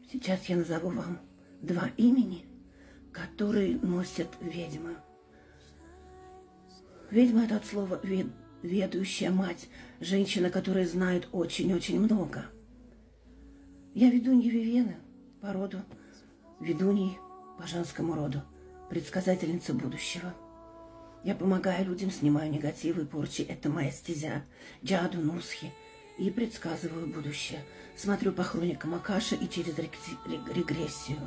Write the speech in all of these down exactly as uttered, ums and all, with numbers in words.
Сейчас я назову вам два имени, которые носят ведьмы. Ведьма – это от слова вед, ведущая мать, женщина, которая знает очень-очень много. Я ведунья Вивена по роду, ведуньей по женскому роду, предсказательница будущего. Я помогаю людям, снимаю негативы и порчи. Это моя стезя, джаду, нусхи. И предсказываю будущее. Смотрю по хроникам Акаши и через регрессию.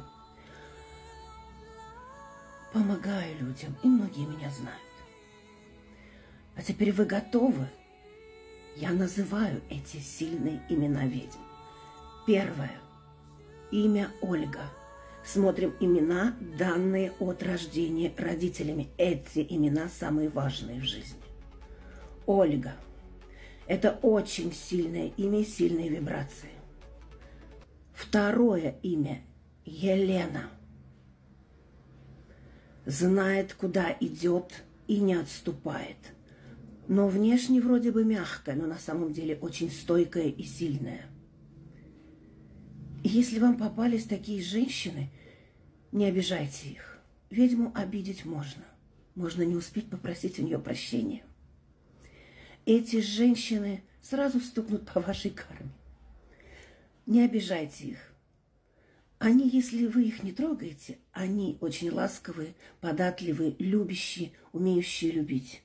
Помогаю людям, и многие меня знают. А теперь вы готовы? Я называю эти сильные имена ведьм. Первое. Имя Ольга. Смотрим имена, данные от рождения родителями. Эти имена самые важные в жизни. Ольга. Это очень сильное имя, сильные вибрации. Второе имя – Елена. Знает, куда идет и не отступает. Но внешне вроде бы мягкая, но на самом деле очень стойкая и сильная. И если вам попались такие женщины, не обижайте их. Ведьму обидеть можно. Можно не успеть попросить у нее прощения. Эти женщины сразу стукнут по вашей карме. Не обижайте их. Они, если вы их не трогаете, они очень ласковые, податливые, любящие, умеющие любить.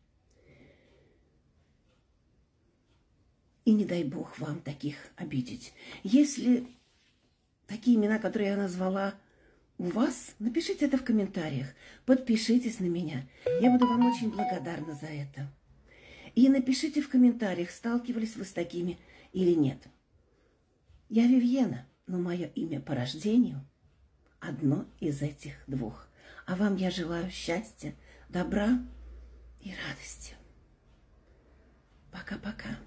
И не дай Бог вам таких обидеть. Если такие имена, которые я назвала, у вас, напишите это в комментариях. Подпишитесь на меня. Я буду вам очень благодарна за это. И напишите в комментариях, сталкивались вы с такими или нет. Я Вивена, но мое имя по рождению одно из этих двух. А вам я желаю счастья, добра и радости. Пока-пока.